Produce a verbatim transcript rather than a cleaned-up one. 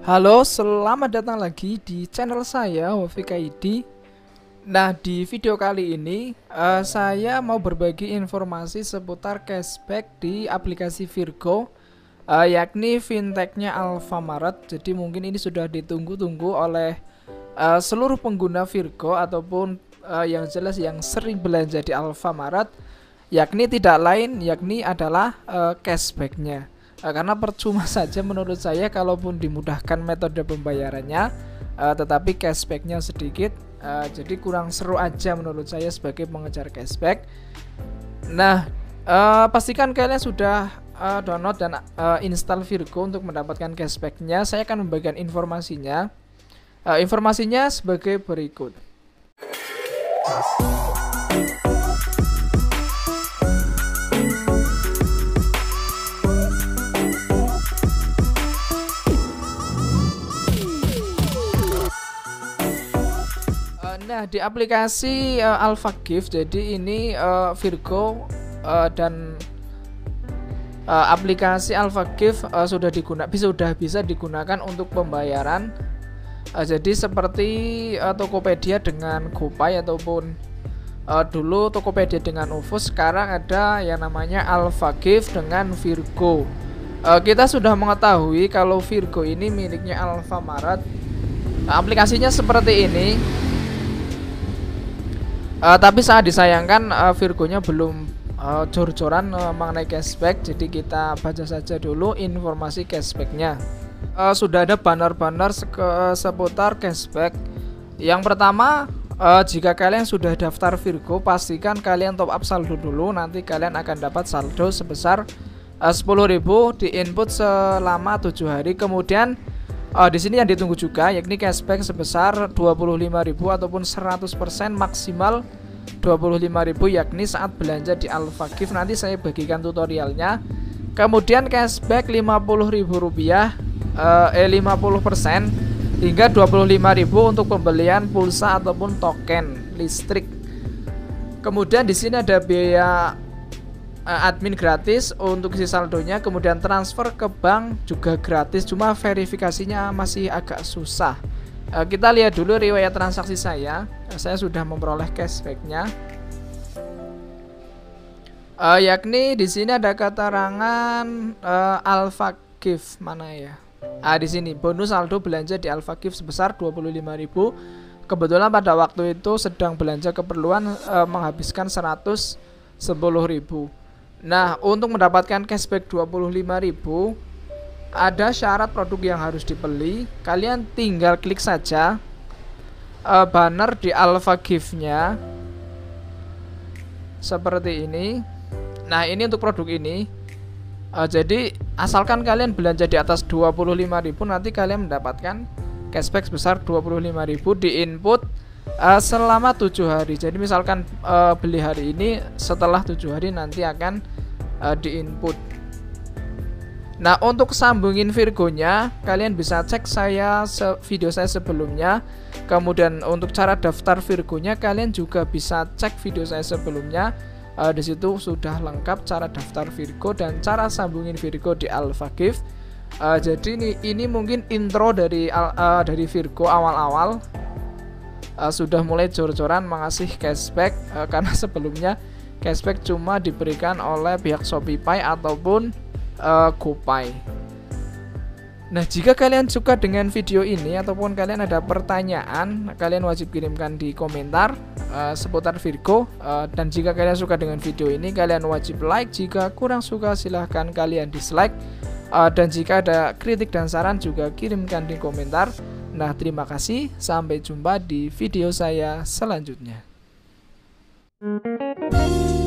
Halo, selamat datang lagi di channel saya Wafik I D. Nah, di video kali ini uh, saya mau berbagi informasi seputar cashback di aplikasi Virgo, uh, yakni fintechnya Alfamart. Jadi mungkin ini sudah ditunggu-tunggu oleh uh, seluruh pengguna Virgo ataupun uh, yang jelas yang sering belanja di Alfamart, yakni tidak lain yakni adalah uh, cashbacknya. Uh, karena percuma saja menurut saya kalaupun dimudahkan metode pembayarannya, uh, tetapi cashbacknya sedikit, uh, jadi kurang seru aja menurut saya sebagai pengejar cashback. Nah, uh, pastikan kalian sudah uh, download dan uh, install Virgo untuk mendapatkan cashbacknya. Saya akan membagikan informasinya. Uh, informasinya sebagai berikut. Nah, di aplikasi uh, Alpha Gift, jadi ini uh, Virgo uh, dan uh, aplikasi Alpha Gift uh, sudah digunakan, bisa sudah bisa digunakan untuk pembayaran. Uh, jadi seperti uh, Tokopedia dengan GoPay ataupun uh, dulu Tokopedia dengan OVO, sekarang ada yang namanya Alpha Gift dengan Virgo. Uh, kita sudah mengetahui kalau Virgo ini miliknya Alfamart. Nah, aplikasinya seperti ini. Uh, tapi sangat disayangkan uh, Virgonya belum uh, jor-joran uh, mengenai cashback. Jadi kita baca saja dulu informasi cashbacknya. Uh, sudah ada banner-banner se seputar cashback. Yang pertama, uh, jika kalian sudah daftar Virgo, pastikan kalian top up saldo dulu. Nanti kalian akan dapat saldo sebesar uh, sepuluh ribu di input selama tujuh hari. Kemudian Uh, di sini yang ditunggu juga yakni cashback sebesar dua puluh lima ribu ataupun seratus persen maksimal dua puluh lima ribu, yakni saat belanja di Alpha Gift. Nanti saya bagikan tutorialnya. Kemudian cashback lima puluh ribu rupiah, uh, eh lima puluh persen hingga dua puluh lima ribu untuk pembelian pulsa ataupun token listrik. Kemudian di sini ada biaya admin gratis untuk isi saldonya, kemudian transfer ke bank juga gratis, cuma verifikasinya masih agak susah. Uh, kita lihat dulu riwayat transaksi saya. Uh, saya sudah memperoleh cashbacknya. Uh, yakni di sini ada keterangan uh, Alpha Gift mana ya? Ah, di sini bonus saldo belanja di Alpha Gift sebesar dua puluh lima ribu. Kebetulan pada waktu itu sedang belanja keperluan, uh, menghabiskan seratus sepuluh ribu. Nah, untuk mendapatkan cashback dua puluh lima ribu, ada syarat produk yang harus dibeli. Kalian tinggal klik saja uh, banner di Alpha Gift-nya seperti ini. Nah, ini untuk produk ini. Uh, jadi, asalkan kalian belanja di atas dua puluh lima ribu, nanti kalian mendapatkan cashback sebesar dua puluh lima ribu di input uh, selama tujuh hari. Jadi misalkan uh, beli hari ini, setelah tujuh hari nanti akan uh, di input. Nah, untuk sambungin Virgonya, kalian bisa cek saya video saya sebelumnya. Kemudian untuk cara daftar Virgonya, kalian juga bisa cek video saya sebelumnya. Uh, di situ sudah lengkap cara daftar Virgo dan cara sambungin Virgo di Alpha Gift. Uh, jadi ini, ini mungkin intro dari uh, dari Virgo awal-awal. Uh, sudah mulai jor-joran mengasih cashback, uh, karena sebelumnya cashback cuma diberikan oleh pihak Shopee ataupun uh, GoPay. Nah, jika kalian suka dengan video ini ataupun kalian ada pertanyaan, kalian wajib kirimkan di komentar uh, seputar Virgo. Uh, dan jika kalian suka dengan video ini, kalian wajib like. Jika kurang suka, silahkan kalian dislike. Uh, dan jika ada kritik dan saran juga kirimkan di komentar. Nah, terima kasih. Sampai jumpa di video saya selanjutnya.